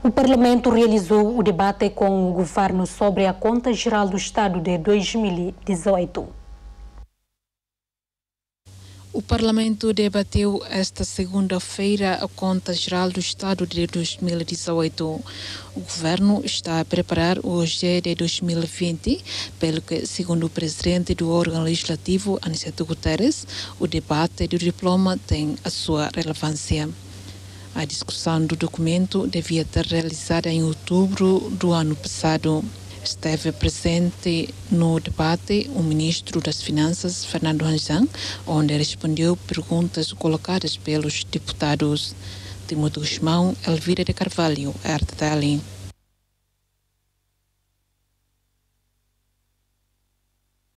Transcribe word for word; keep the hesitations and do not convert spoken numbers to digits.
O Parlamento realizou o debate com o governo sobre a Conta Geral do Estado de dois mil e dezoito. O Parlamento debateu esta segunda-feira a Conta Geral do Estado de dois mil e dezoito. O Governo está a preparar o G de dois mil e vinte, pelo que, segundo o presidente do órgão legislativo, Aniceto Guterres, o debate do diploma tem a sua relevância. A discussão do documento devia ter realizada em outubro do ano passado. Esteve presente no debate o ministro das Finanças, Fernando Hanjang, onde respondeu perguntas colocadas pelos deputados. Timóteo Guzmão, Elvira de Carvalho, R T L.